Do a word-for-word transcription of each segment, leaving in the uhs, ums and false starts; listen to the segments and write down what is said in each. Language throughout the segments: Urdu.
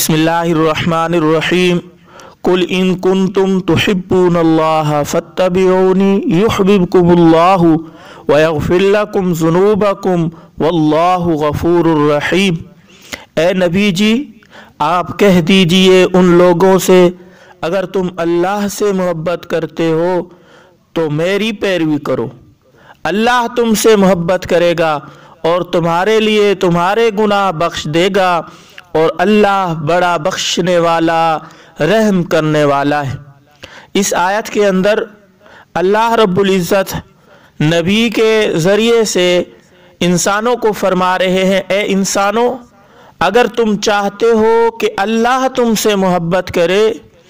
बिस्मिल्लाहिर्रहमानिर्रहीम कुल इन कुंतुम तुहिब्बूनल्लाह फत्तबिऊनी युहब्बिबकुमुल्लाहु व यगफिर लकुम ज़ुनूबकुम वल्लाहु गफूरुर रहीम। ए नबी जी, आप कह दीजिए उन लोगों से, अगर तुम अल्लाह से मोहब्बत करते हो तो मेरी पैरवी करो। अल्लाह तुमसे मोहब्बत करेगा और तुम्हारे लिए तुम्हारे गुनाह बख्श देगा और अल्लाह बड़ा बख्शने वाला रहम करने वाला है। इस आयत के अंदर अल्लाह रब्बुल इज़्ज़त नबी के ज़रिए से इंसानों को फरमा रहे हैं, ए इंसानों, अगर तुम चाहते हो कि अल्लाह तुमसे मोहब्बत करे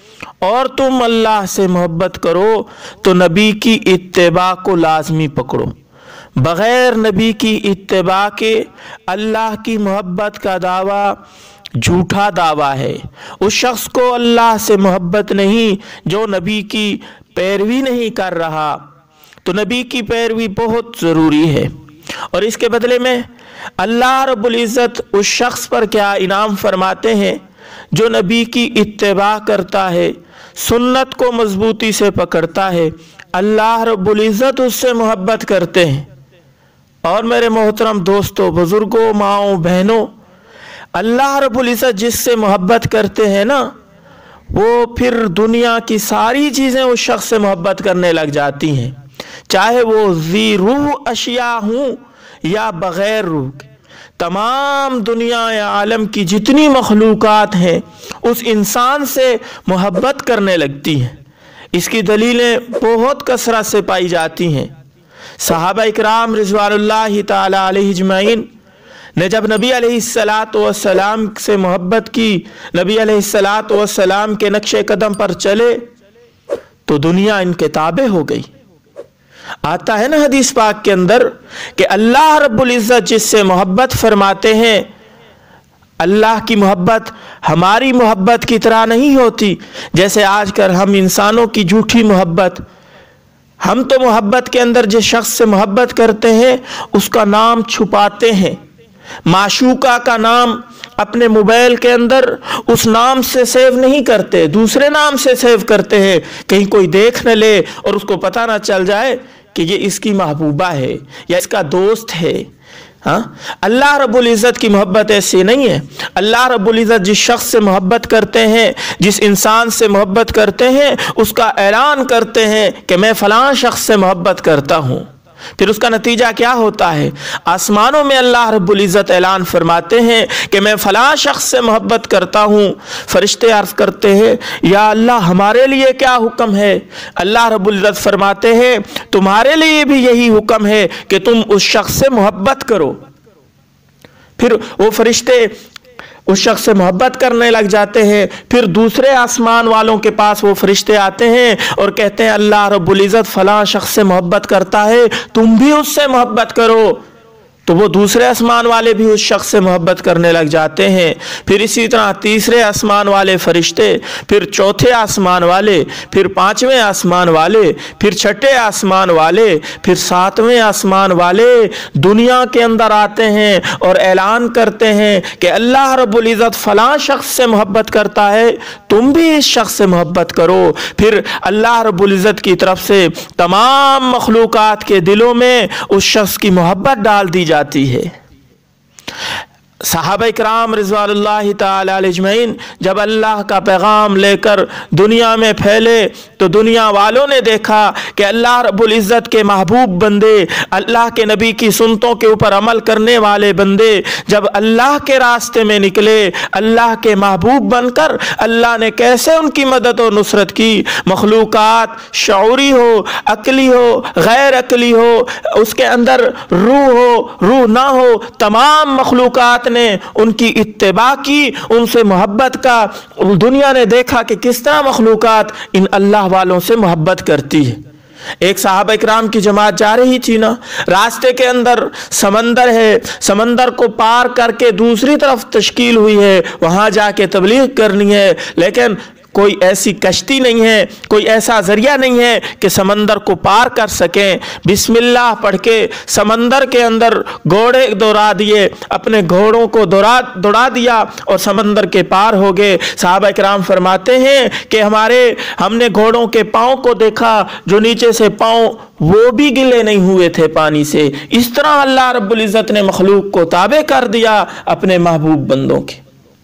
और तुम अल्लाह से मोहब्बत करो तो नबी की इत्तिबा को लाजमी पकड़ो। बग़ैर नबी की इत्तिबा के अल्लाह की मोहब्बत का दावा झूठा दावा है। उस शख्स को अल्लाह से मोहब्बत नहीं जो नबी की पैरवी नहीं कर रहा। तो नबी की पैरवी बहुत ज़रूरी है। और इसके बदले में अल्लाह रब्बुल इज़्ज़त उस शख्स पर क्या इनाम फरमाते हैं जो नबी की इत्तिबा करता है, सुन्नत को मजबूती से पकड़ता है। अल्लाह रब्बुल इज़्ज़त उससे मोहब्बत करते हैं। और मेरे मोहतरम दोस्तों, बुज़ुर्गों, माओ, बहनों, अल्लाह रब्बुल इज़्ज़त जिससे मोहब्बत करते हैं ना, वो फिर दुनिया की सारी चीज़ें उस शख्स से मोहब्बत करने लग जाती हैं, चाहे वो ज़ी रूह अशिया हूँ या बग़ैर रूह। तमाम दुनिया या आलम की जितनी मखलूक़ात हैं उस इंसान से मोहब्बत करने लगती हैं। इसकी दलीलें बहुत कसरत से पाई जाती हैं। सहाबा इकराम रिज़वानुल्लाहि ताला अलैहि अजमईन ने जब नबी अलैहिस्सलातु वस्सलाम से मोहब्बत की, नबी अलैहिस्सलातु वस्सलाम के नक्शे कदम पर चले तो दुनिया इनके ताबे हो गई। आता है ना हदीस पाक के अंदर कि अल्लाह रब्बुल इज़्ज़त जिससे मोहब्बत फरमाते हैं, अल्लाह की मोहब्बत हमारी मोहब्बत की तरह नहीं होती। जैसे आजकल हम इंसानों की झूठी मोहब्बत, हम तो मोहब्बत के अंदर जिस शख्स से मोहब्बत करते हैं उसका नाम छुपाते हैं, माशूका का नाम अपने मोबाइल के अंदर उस नाम से सेव नहीं करते, दूसरे नाम से सेव करते हैं, कहीं कोई देख न ले और उसको पता ना चल जाए कि ये इसकी महबूबा है या इसका दोस्त है। हाँ, अल्लाह रब्बुल इज़्ज़त की मोहब्बत ऐसी नहीं है। अल्लाह रब्बुल इज़्ज़त जिस शख्स से मोहब्बत करते हैं, जिस इंसान से मोहब्बत करते हैं, उसका ऐलान करते हैं कि मैं फ़लाँ शख्स से मोहब्बत करता हूँ। फिर उसका नतीजा क्या होता है? आसमानों में अल्लाह रब्बुल इज़्ज़त ऐलान फरमाते हैं कि मैं फ़लाँ शख्स से मोहब्बत करता हूँ। फरिश्ते अर्ज़ करते हैं, या अल्लाह हमारे लिए क्या हुक्म है? अल्लाह रब्बुल इज़्ज़त फरमाते हैं, तुम्हारे लिए भी यही हुक्म है कि तुम उस शख्स से मोहब्बत करो। फिर वो फरिश्ते उस शख्स से मोहब्बत करने लग जाते हैं। फिर दूसरे आसमान वालों के पास वो फरिश्ते आते हैं और कहते हैं, अल्लाह रब्बुल इज़्ज़त फलां शख्स से मोहब्बत करता है, तुम भी उससे मोहब्बत करो। तो वो दूसरे आसमान वाले भी उस शख्स से मोहब्बत करने लग जाते हैं। फिर इसी तरह तीसरे आसमान वाले फरिश्ते, फिर चौथे आसमान वाले, फिर पांचवें आसमान वाले, फिर छठे आसमान वाले, फिर सातवें आसमान वाले दुनिया के अंदर आते हैं और ऐलान करते हैं कि अल्लाह रब्बुल इज़्ज़त फलां शख्स से मोहब्बत करता है, तुम भी इस शख्स से मोहब्बत करो। फिर अल्लाह रब्बुल इज़्ज़त की तरफ से तमाम मखलूक़ात के दिलों में उस शख्स की मोहब्बत डाल दी जाती है। सहाबा इकराम रिज़वानुल्लाहि ताला अलैहि अजमईन जब अल्लाह का पैगाम लेकर दुनिया में फैले तो दुनिया वालों ने देखा कि अल्लाह रब्बुल इज़्ज़त के महबूब बंदे, अल्लाह के नबी की सुन्नतों के ऊपर अमल करने वाले बंदे जब अल्लाह के रास्ते में निकले, अल्लाह के महबूब बनकर, अल्लाह ने कैसे उनकी मदद और नुसरत की। मखलूक़ात शऊरी हो, अकली हो, गैर अकली हो, उसके अंदर रूह हो, रूह ना हो, तमाम मखलूक़ात ने उनकी इत्तिबा की, उनसे मोहब्बत का। दुनिया ने देखा कि किस तरह मखलूक़ात इन अल्लाह वालों से मोहब्बत करती है। एक साहबा इकराम की जमात जा रही थी ना, रास्ते के अंदर समंदर है, समंदर को पार करके दूसरी तरफ तश्कील हुई है, वहां जाके तबलीग करनी है, लेकिन کوئی ایسی کشتی نہیں ہے، کوئی ایسا ذریعہ نہیں ہے کہ سمندر کو پار کر سکیں۔ بسم اللہ پڑھ کے سمندر کے اندر گھوڑے دوڑا دیے، اپنے گھوڑوں کو دوڑا دوڑا دیا اور سمندر کے پار ہو گئے۔ صحابہ کرام فرماتے ہیں کہ ہمارے ہم نے گھوڑوں کے پاؤں کو دیکھا جو نیچے سے پاؤں وہ بھی گلے نہیں ہوئے تھے پانی سے۔ اس طرح اللہ رب العزت نے مخلوق کو تابع کر دیا اپنے محبوب بندوں کے۔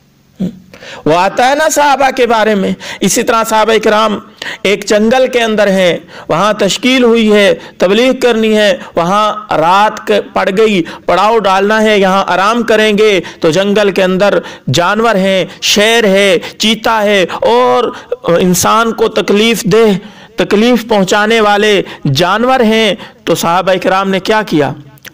وہ آتا ہے نا صحابہ کے بارے میں۔ اسی طرح صحابہ کرام ایک جنگل کے اندر ہیں، وہاں تشکیل ہوئی ہے، تبلیغ کرنی ہے، وہاں رات پڑ گئی، پڑاؤ ڈالنا ہے، یہاں آرام کریں گے تو جنگل کے اندر جانور ہیں، شیر ہے، چیتا ہے اور انسان کو تکلیف دہ تکلیف پہنچانے والے جانور ہیں۔ تو صحابہ کرام نے کیا کیا؟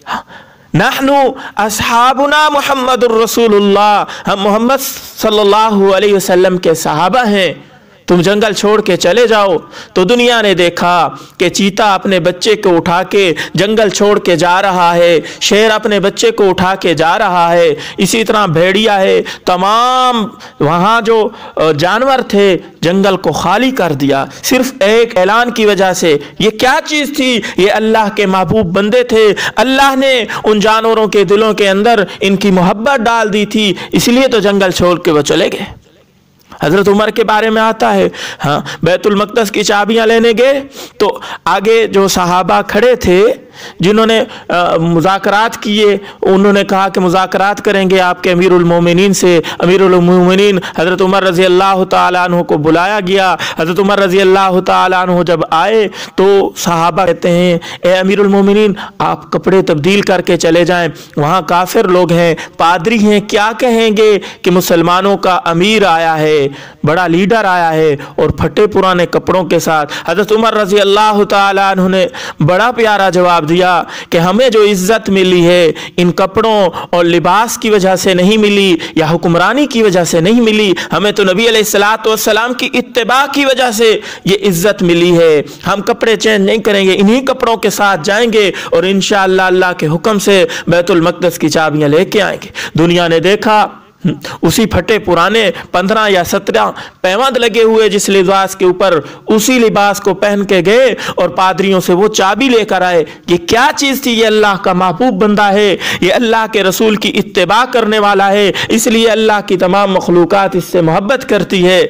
نحنو اصحابنا محمد الرسول اللہ، ہم محمد صلی اللہ علیہ وسلم کے صحابہ ہیں، تم جنگل چھوڑ کے چلے جاؤ۔ تو دنیا نے دیکھا کہ چیتا اپنے بچے کو اٹھا کے جنگل چھوڑ کے جا رہا ہے، شیر اپنے بچے کو اٹھا کے جا رہا ہے، اسی طرح بھیڑیا ہے، تمام وہاں جو جانور تھے جنگل کو خالی کر دیا صرف ایک اعلان کی وجہ سے۔ یہ کیا چیز تھی؟ یہ اللہ کے محبوب بندے تھے، اللہ نے ان جانوروں کے دلوں کے اندر ان کی محبت ڈال دی تھی، اس لیے تو جنگل چھوڑ کے وہ چلے گئے۔ حضرت عمر کے بارے میں آتا ہے، ہاں بیت المقدس کی چابیاں لینے گئے تو آگے جو صحابہ کھڑے تھے جنہوں نے مذاکرات کیے، انہوں نے کہا کہ مذاکرات کریں گے آپ کے امیر المومنین سے۔ امیر المومنین حضرت عمر رضی اللہ تعالیٰ عنہ کو بلایا گیا۔ حضرت عمر رضی اللہ تعالیٰ عنہ جب آئے تو صحابہ کہتے ہیں اے امیر المومنین آپ کپڑے تبدیل کر کے چلے جائیں، وہاں کافر لوگ ہیں، پادری ہیں، کیا کہیں گے کہ مسلمانوں کا امیر آیا ہے، بڑا لیڈر آیا ہے اور پھٹے پرانے کپڑوں کے ساتھ۔ حضرت عمر رضی اللہ تعالیٰ عنہ نے بڑا پیارا جواب دیا کہ ہمیں جو عزت ملی ہے ان کپڑوں اور لباس کی وجہ سے نہیں ملی یا حکمرانی کی وجہ سے نہیں ملی، ہمیں تو نبی علیہ الصلوۃ والسلام کی اتباع کی وجہ سے یہ عزت ملی ہے۔ ہم کپڑے چینج نہیں کریں گے، انہی کپڑوں کے ساتھ جائیں گے اور انشاءاللہ اللہ کے حکم سے بیت المقدس کی چابیاں لے کے آئیں گے۔ دنیا نے دیکھا اسی پھٹے پرانے پندرہ یا سترہ پیوند لگے ہوئے جس لباس کے اوپر اسی لباس کو پہن کے گئے اور پادریوں سے وہ چابی لے کر آئے۔ یہ کیا چیز تھی؟ یہ اللہ کا محبوب بندہ ہے، یہ اللہ کے رسول کی اتباع کرنے والا ہے، اس لیے اللہ کی تمام مخلوقات اس سے محبت کرتی ہے۔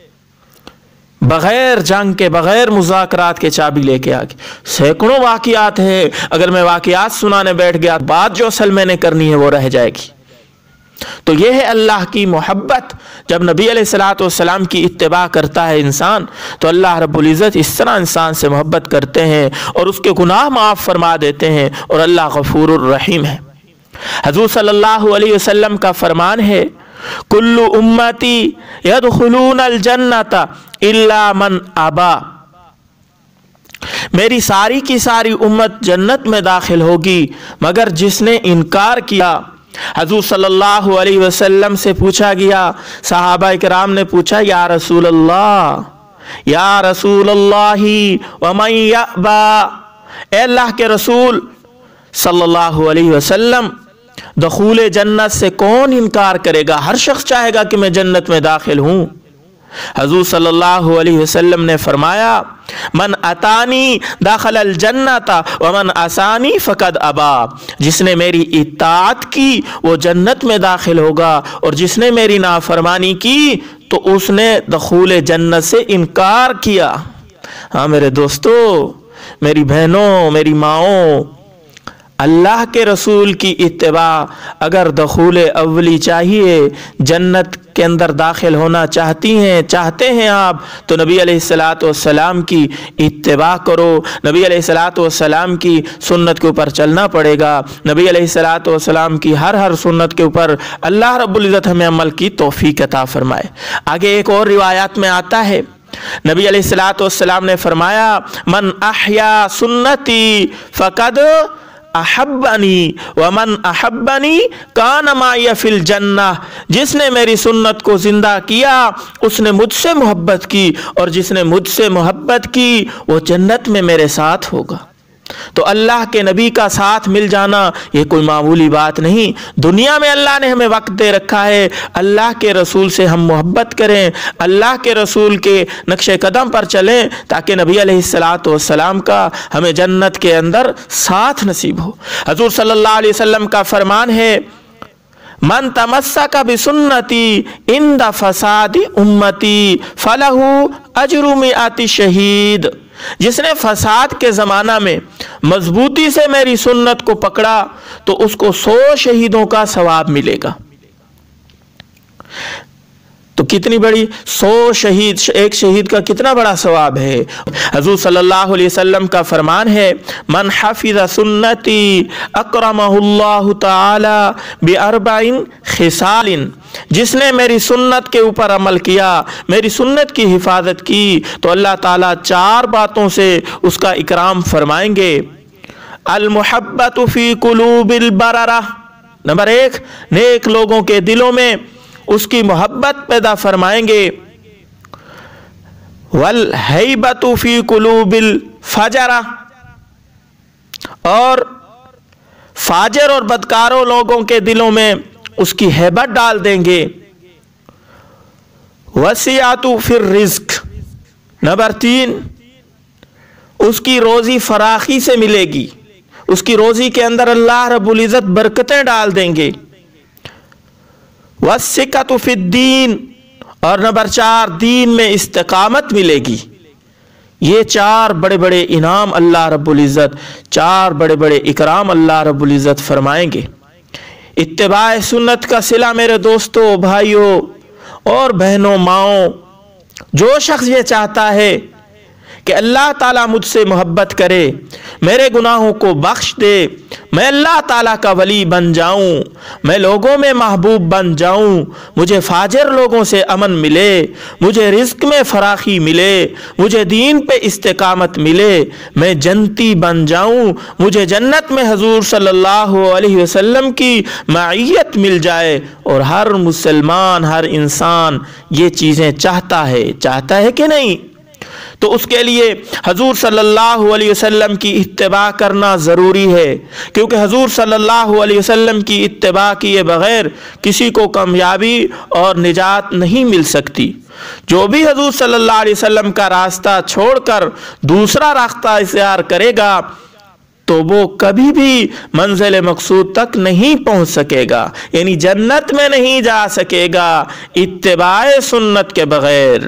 بغیر جنگ کے بغیر مذاکرات کے چابی لے کے آگے سینکڑوں واقعات ہیں، اگر میں واقعات سنانے بیٹھ گیا بات جو اصل میں نے کرنی ہے وہ رہ جائے گی۔ تو یہ ہے اللہ کی محبت۔ جب نبی علیہ الصلوۃ والسلام کی اتباع کرتا ہے انسان تو اللہ رب العزت اس طرح انسان سے محبت کرتے ہیں اور اس کے گناہ معاف فرما دیتے ہیں، اور اللہ غفور الرحیم ہے۔ حضور صلی اللہ علیہ وسلم کا فرمان ہے کل امتی یدخلون الجنۃ الا من ابا، میری ساری کی ساری امت جنت میں داخل ہوگی مگر جس نے انکار کیا۔ حضور صلی اللہ علیہ وسلم سے پوچھا گیا، صحابہ کرام نے پوچھا یا رسول اللہ یا رسول اللہ ومن یأبا، اے اللہ کے رسول صلی اللہ علیہ وسلم دخول جنت سے کون انکار کرے گا؟ ہر شخص چاہے گا کہ میں جنت میں داخل ہوں۔ حضور صلی اللہ علیہ وسلم نے فرمایا من اتانی داخل الجنت ومن عصانی فقد ابا، جس نے میری اطاعت کی وہ جنت میں داخل ہوگا اور جس نے میری نافرمانی کی تو اس نے دخول جنت سے انکار کیا۔ ہاں میرے دوستو، میری بہنوں، میری ماؤں، اللہ کے رسول کی اتباع اگر دخول اولی چاہیے، جنت کے اندر داخل ہونا چاہتی ہیں چاہتے ہیں آپ تو نبی علیہ الصلوۃ والسلام کی اتباع کرو، نبی علیہ الصلوۃ والسلام کی سنت کے اوپر چلنا پڑے گا۔ نبی علیہ الصلوۃ والسلام کی ہر ہر سنت کے اوپر اللہ رب العزت ہمیں عمل کی توفیق عطا فرمائے۔ آگے ایک اور روایات میں آتا ہے نبی علیہ الصلوۃ والسلام نے فرمایا من احیا سنتی فقد احبنی ومن احبنی کان معی فی الجنہ، جس نے میری سنت کو زندہ کیا اس نے مجھ سے محبت کی اور جس نے مجھ سے محبت کی وہ جنت میں میرے ساتھ ہوگا۔ تو اللہ کے نبی کا ساتھ مل جانا یہ کوئی معمولی بات نہیں۔ دنیا میں اللہ نے ہمیں وقت دے رکھا ہے، اللہ کے رسول سے ہم محبت کریں، اللہ کے رسول کے نقش قدم پر چلیں تاکہ نبی علیہ الصلوۃ والسلام کا ہمیں جنت کے اندر ساتھ نصیب ہو۔ حضور صلی اللہ علیہ وسلم کا فرمان ہے، من تمسک بسنتی عند فساد امتی فلہ اجر مئات شہید۔ جس نے فساد کے زمانہ میں مضبوطی سے میری سنت کو پکڑا تو اس کو سو شہیدوں کا ثواب ملے گا۔ تو کتنی بڑی سو شہید، ایک شہید کا کتنا بڑا ثواب ہے۔ حضور صلی اللہ علیہ وسلم کا فرمان ہے، من حفظ سنتی اکرمہ اللہ تعالی باربع خصال۔ جس نے میری سنت کے اوپر عمل کیا، میری سنت کی حفاظت کی، تو اللہ تعالیٰ چار باتوں سے اس کا اکرام فرمائیں گے۔ المحبت فی قلوب البررہ، نمبر ایک، نیک لوگوں کے دلوں میں اس کی محبت پیدا فرمائیں گے۔ والہیبۃ فی قلوب الفجرہ، اور فاجر اور بدکاروں لوگوں کے دلوں میں اس کی ہیبت ڈال دیں گے۔ وسعۃ فی الرزق، نمبر تین، اس کی روزی فراخی سے ملے گی، اس کی روزی کے اندر اللہ رب العزت برکتیں ڈال دیں گے۔ وَالثِّقَةُ فِي الدِّينِ، اور نمبر چار، دین میں استقامت ملے گی۔ یہ چار بڑے بڑے انعام اللہ رب العزت، چار بڑے بڑے اکرام اللہ رب العزت فرمائیں گے۔ اتباع سنت کا صلہ میرے دوستوں، بھائیوں اور بہنوں، ماؤں، جو شخص یہ چاہتا ہے کہ اللہ تعالیٰ مجھ سے محبت کرے، میرے گناہوں کو بخش دے، میں اللہ تعالیٰ کا ولی بن جاؤں، میں لوگوں میں محبوب بن جاؤں، مجھے فاجر لوگوں سے امن ملے، مجھے رزق میں فراخی ملے، مجھے دین پہ استقامت ملے، میں جنتی بن جاؤں، مجھے جنت میں حضور صلی اللہ علیہ وسلم کی معیت مل جائے، اور ہر مسلمان، ہر انسان یہ چیزیں چاہتا ہے، چاہتا ہے کہ نہیں؟ تو اس کے لیے حضور صلی اللہ علیہ وسلم کی اتباع کرنا ضروری ہے، کیونکہ حضور صلی اللہ علیہ وسلم کی اتباع کیے بغیر کسی کو کامیابی اور نجات نہیں مل سکتی۔ جو بھی حضور صلی اللہ علیہ وسلم کا راستہ چھوڑ کر دوسرا راستہ اختیار کرے گا تو وہ کبھی بھی منزل مقصود تک نہیں پہنچ سکے گا، یعنی جنت میں نہیں جا سکے گا اتباع سنت کے بغیر۔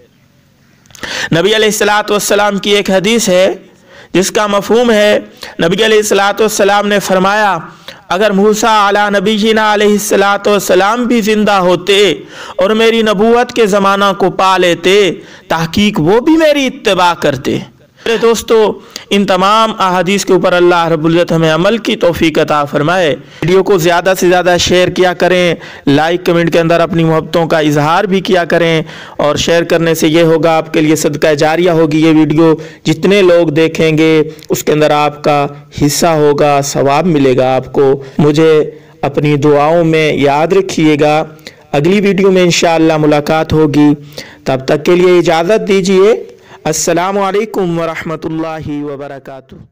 نبی علیہ الصلوۃ والسلام کی ایک حدیث ہے جس کا مفہوم ہے، نبی علیہ الصلوۃ والسلام نے فرمایا، اگر موسیٰ علی نبینا علیہ الصلوۃ والسلام بھی زندہ ہوتے اور میری نبوت کے زمانہ کو پا لیتے، تحقیق وہ بھی میری اتباع کرتے۔ میرے دوستو، ان تمام احادیث کے اوپر اللہ رب العزت ہمیں عمل کی توفیق عطا فرمائے۔ ویڈیو کو زیادہ سے زیادہ شیئر کیا کریں، لائک کمنٹ کے اندر اپنی محبتوں کا اظہار بھی کیا کریں، اور شیئر کرنے سے یہ ہوگا آپ کے لیے صدقہ جاریہ ہوگی۔ یہ ویڈیو جتنے لوگ دیکھیں گے اس کے اندر آپ کا حصہ ہوگا، ثواب ملے گا آپ کو۔ مجھے اپنی دعاؤں میں یاد رکھیے گا۔ اگلی ویڈیو میں انشاءاللہ ملاقات ہوگی، تب تک کے لیے اجازت دیجیے۔ السلام علیکم ورحمۃ اللہ وبرکاتہ۔